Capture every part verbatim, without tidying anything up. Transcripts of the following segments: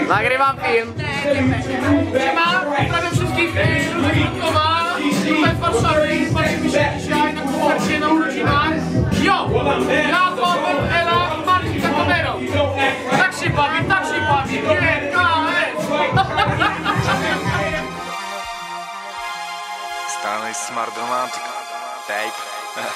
Nagrywam film. Siema, pozdrawiam wszystkich ludzi Kutkowa. Tutaj w Warszawie. Spaliśmy się dzisiaj na koncercie na urodzinach. Jo! Ja, Paweł, Ela i Marcin za kamerą. Tak się bawi, tak się bawi. Nie, K S. Stanley Smart Romantic Tape.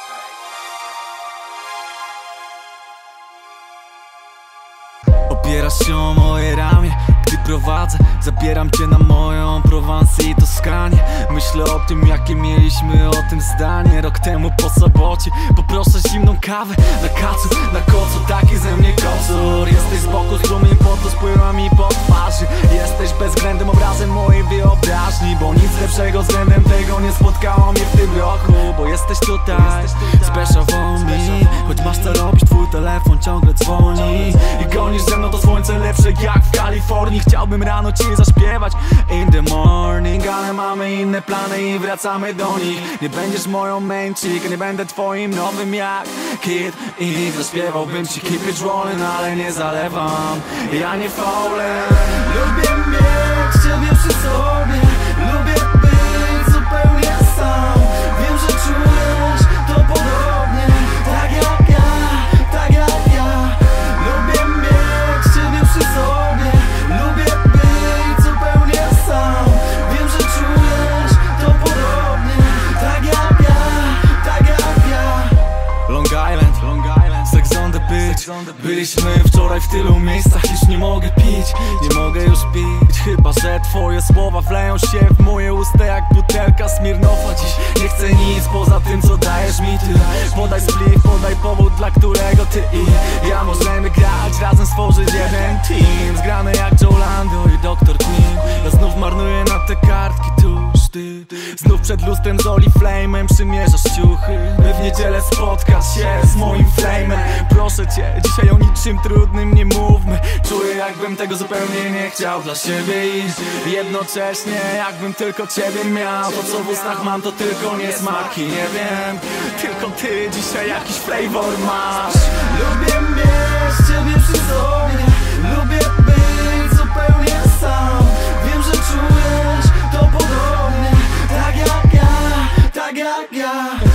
Opierasz się o moje ramię, gdy prowadzę. Zabieram cię na moją Prowansę i Toskanię. Myślę o tym, jakie mieliśmy o tym zdanie rok temu po sobocie. Poproszę zimną kawę na kacu, na kocu, taki ze mnie kocur. Jesteś z boku, strumień potu spływa mi po twarzy. Jesteś bezwzględnym obrazem mojej wyobraźni, bo nic lepszego względem tego nie spotkało mnie w tym roku. Bo jesteś tutaj, special for me. Choć masz co robić, twój telefon ciągle dzwoni i gonisz ze mną to słońce lepsze jak w Kalifornii. Chciałbym rano ci zaśpiewać in the morning, ale mamy inne plany i wracamy do nich. Nie będziesz moją main chick, nie będę twoim nowym jak Kid i zaśpiewałbym ci keep it rolling, ale nie zalewam, ja nie falę. Lubię mieć ciebie przy sobie, lubię być zupełnie sam. Wiem, że czujesz to podobnie, tak jak ja, tak jak ja. Lubię mieć ciebie przy sobie, lubię być zupełnie sam. Wiem, że czujesz to podobnie, tak jak ja, tak jak ja. Long Island, Long Island, Sex on the beach. Byliśmy wczoraj w tylu miejscach, już nie mogę pić, nie mogę już pić. Chyba że twoje słowa wleją się w moje usta jak butelka Smirnofa. Dziś nie chcę nic poza tym, co dajesz mi ty. Podaj spliff, podaj powód, dla którego ty i ja możemy grać, razem stworzyć jeden team. Zgrane jak Joe Lando i doktor Queen. Ja znów marnuję na te kartki tuż ty. Znów przed lustrem z Oliflame'em przymierzasz ciuchy, by w niedzielę spotkać się z moim flame'em. Proszę cię, dzisiaj o niczym trudnym nie mówmy. Czuję, jakbym tego zupełnie nie chciał dla siebie i jednocześnie jakbym tylko ciebie miał. To co w ustach mam to tylko niesmaki, nie wiem, tylko ty dzisiaj jakiś flavor masz. Lubię mieć ciebie przy sobie, lubię być zupełnie sam. Wiem, że czujesz to podobnie, tak jak ja, tak jak ja.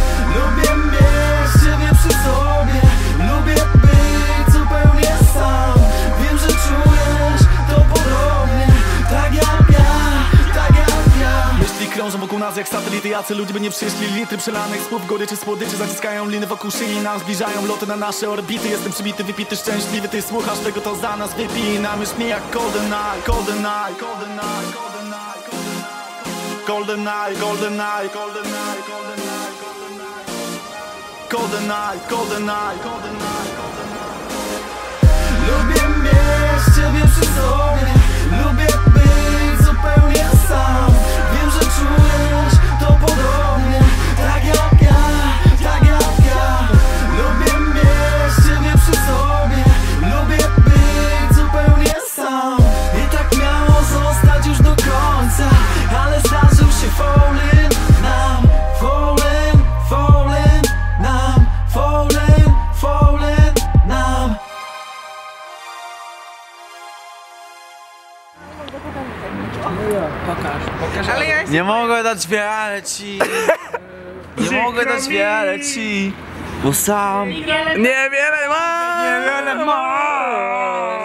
Lubię mieć ciebie przy sobie, lubię być zupełnie sam. Wiem, że czujesz to podobnie, tak jak ja, tak jak ja. Myśli krążą wokół nas jak satelity, jacy ludzie by nie przyszli. Litry przelanych słów, goryczy, słodyczy zaciskają liny wokół szyi, nam zbliżają loty na nasze orbity. Jestem przybity, wypity, szczęśliwy, ty słuchasz tego, to za nas wypij. Nam już mi jak golden eye, golden eye, golden eye, golden eye, golden eye, golden eye, golden eye, golden eye, golden eye, golden eye, golden eye, golden eye. Lubię mieć ciebie przy sobie, lubię być zupełnie sam. Wiem, że czujesz to podobnie, tak jak ja, tak jak ja. Lubię mieć ciebie przy sobie, lubię być zupełnie sam. I tak miało zostać już do końca, ale zdarzył się falling nam, falling, falling nam, falling, falling nam. Pokaż, pokaż. Ale ja Nie mogę dać wiele ci, nie mogę dać wiele ci, bo sam niewiele mam, niewiele mam.